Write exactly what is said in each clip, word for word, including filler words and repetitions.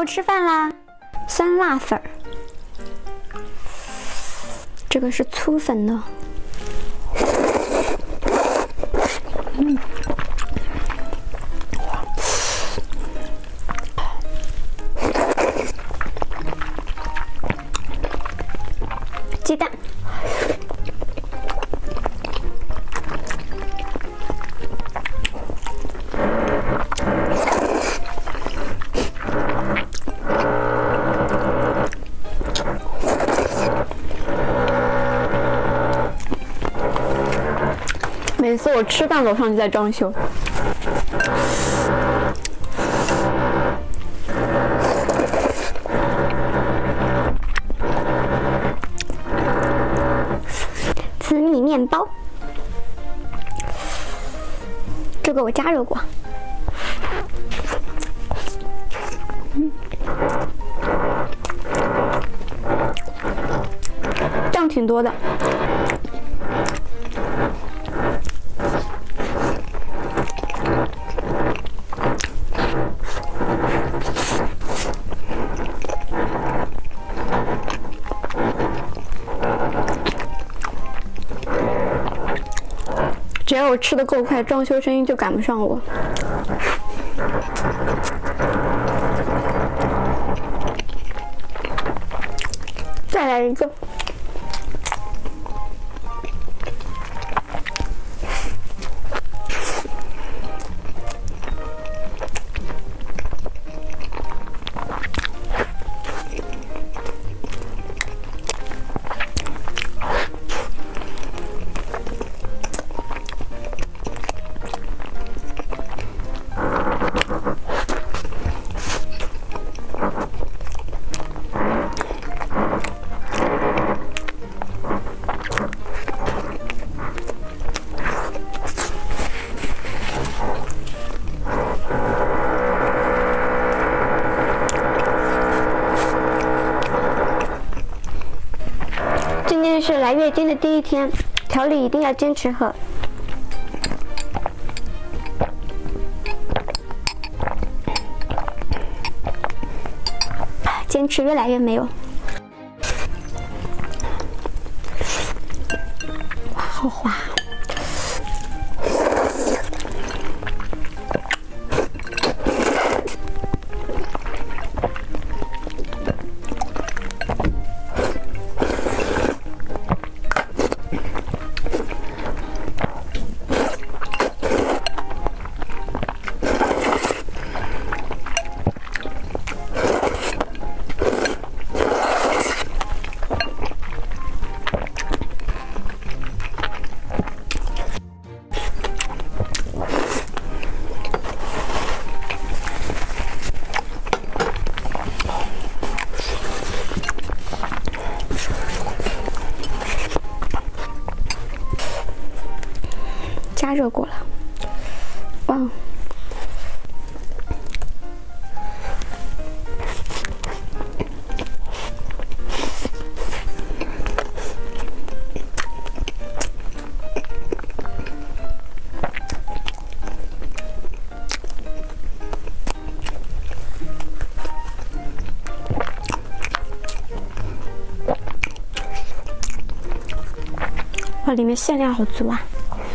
后吃饭啦！酸辣粉儿，这个是粗粉的。嗯。 鸡蛋，每次我吃饭，楼上就在装修。 紫米面包，这个我加热过。嗯，酱挺多的。只要我吃的够快，装修声音就赶不上我。再来一个。今天是来月经的第一天，调理一定要坚持喝。坚持越来越没有。哇，好滑！加热过了，哇！哇，里面馅料好足啊！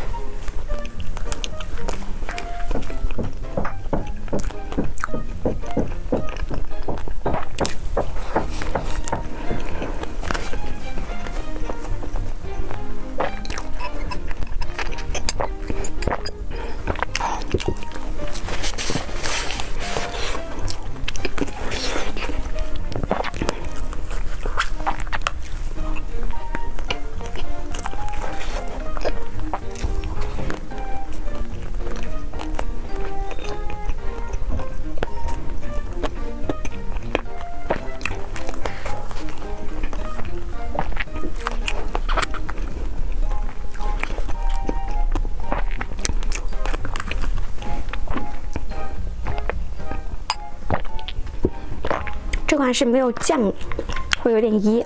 这款是没有酱，会有点噎。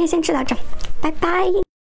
天先吃到这，拜拜。